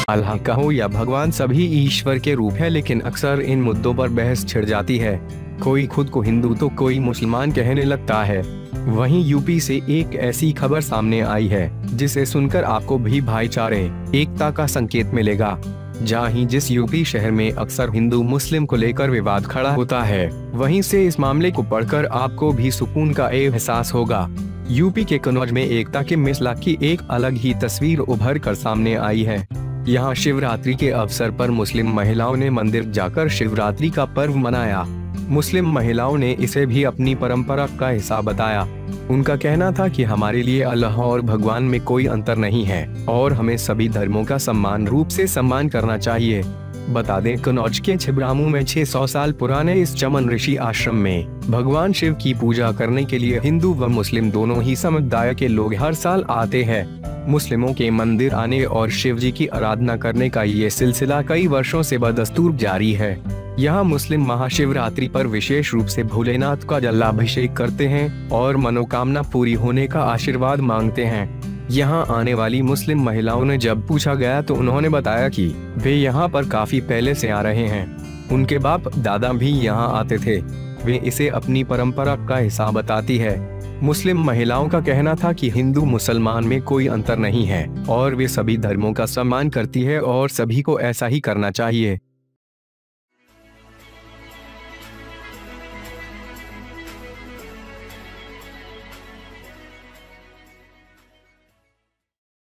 अल्लाह का हो या भगवान, सभी ईश्वर के रूप है, लेकिन अक्सर इन मुद्दों पर बहस छिड़ जाती है। कोई खुद को हिंदू तो कोई मुसलमान कहने लगता है। वहीं यूपी से एक ऐसी खबर सामने आई है जिसे सुनकर आपको भी भाईचारे, एकता का संकेत मिलेगा। जहाँ ही जिस यूपी शहर में अक्सर हिंदू मुस्लिम को लेकर विवाद खड़ा होता है, वहीं से इस मामले को पढ़कर आपको भी सुकून का एहसास होगा। यूपी के कन्नौज में एकता के मिसला की एक अलग ही तस्वीर उभर कर सामने आई है। यहाँ शिवरात्रि के अवसर पर मुस्लिम महिलाओं ने मंदिर जाकर शिवरात्रि का पर्व मनाया। मुस्लिम महिलाओं ने इसे भी अपनी परंपरा का हिस्सा बताया। उनका कहना था कि हमारे लिए अल्लाह और भगवान में कोई अंतर नहीं है और हमें सभी धर्मों का समान रूप से सम्मान करना चाहिए। बता दें, कन्नौज के छिबरामू में 600 साल पुराने इस चमन ऋषि आश्रम में भगवान शिव की पूजा करने के लिए हिंदू व मुस्लिम दोनों ही समुदाय के लोग हर साल आते हैं। मुस्लिमों के मंदिर आने और शिव जी की आराधना करने का ये सिलसिला कई वर्षों से बदस्तूर जारी है। यहाँ मुस्लिम महाशिवरात्रि पर विशेष रूप से भोलेनाथ का जलाभिषेक करते हैं और मनोकामना पूरी होने का आशीर्वाद मांगते हैं। यहाँ आने वाली मुस्लिम महिलाओं ने जब पूछा गया तो उन्होंने बताया कि वे यहाँ पर काफी पहले से आ रहे हैं। उनके बाप दादा भी यहाँ आते थे। वे इसे अपनी परंपरा का हिस्सा बताती है। मुस्लिम महिलाओं का कहना था कि हिंदू मुसलमान में कोई अंतर नहीं है और वे सभी धर्मों का सम्मान करती है और सभी को ऐसा ही करना चाहिए।